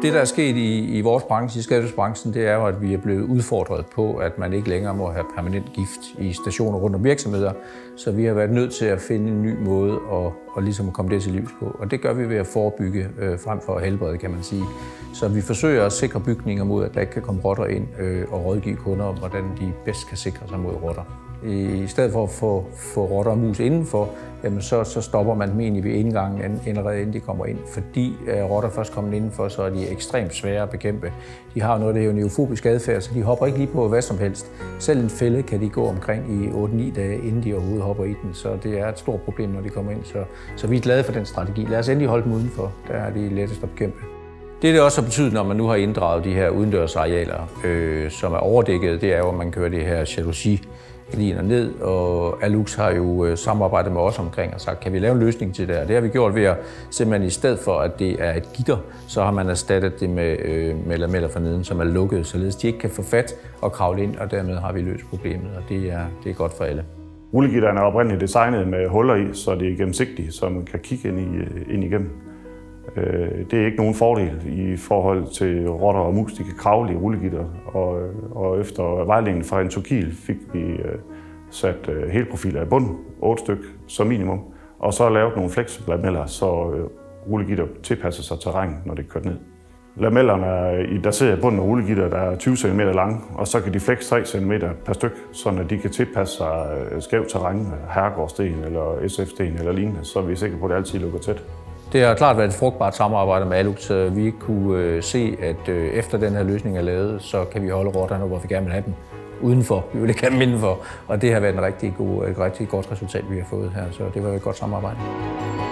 Det, der er sket i vores branche, i skadesbranchen, det er jo, at vi er blevet udfordret på, at man ikke længere må have permanent gift i stationer rundt om virksomheder. Så vi har været nødt til at finde en ny måde at ligesom komme det til livs på. Og det gør vi ved at forebygge frem for at helbrede, kan man sige. Så vi forsøger at sikre bygninger mod, at der ikke kan komme rotter ind og rådgive kunder om, hvordan de bedst kan sikre sig mod rotter. I stedet for at få rotter og mus indenfor, jamen så stopper man dem egentlig ved indgangen, allerede inden de kommer ind. Fordi rotter først kommer indenfor, så er de ekstremt svære at bekæmpe. De har noget, der er jo neofobisk adfærd, så de hopper ikke lige på hvad som helst. Selv en fælde kan de gå omkring i 8-9 dage, inden de overhovedet hopper i den. Så det er et stort problem, når de kommer ind. Så vi er glade for den strategi. Lad os endelig holde dem udenfor. Der er de lettest at bekæmpe. Det også har betydet, når man nu har inddraget de her udendørsarealer, som er overdækket, det er jo, at man kører det her jalousi-liner ned, og Alux har jo samarbejdet med os omkring og sagt, kan vi lave en løsning til det her? Det har vi gjort ved at simpelthen i stedet for, at det er et gitter, så har man erstattet det med lameller for neden, som er lukket, således de ikke kan få fat og kravle ind, og dermed har vi løst problemet, og det er godt for alle. Rullegitterne er oprindeligt designet med huller i, så det er gennemsigtigt, så man kan kigge ind igennem. Det er ikke nogen fordel i forhold til rotter og mus, de kan kravle i rullegitter, og efter vejledningen fra Entokil fik vi sat helprofiler i bunden, 8 styk som minimum, og så lavet nogle flexlameller, så rullegitter tilpasser sig terræn, når det kører ned. Lamellerne der sidder i bunden af rullegitter, der er 20 cm lange, og så kan de flex 3 cm per styk, så de kan tilpasse sig skævt terræn, herregårdsten eller SF-sten eller lignende, så er vi sikre på, at det altid lukker tæt. Det har klart været et frugtbart samarbejde med Alux. Vi kunne se, at efter den her løsning er lavet, så kan vi holde rotterne, hvor vi gerne vil have dem udenfor. Vi vil ikke have dem indenfor. Og det har været et rigtig godt resultat, vi har fået her. Så det var et godt samarbejde.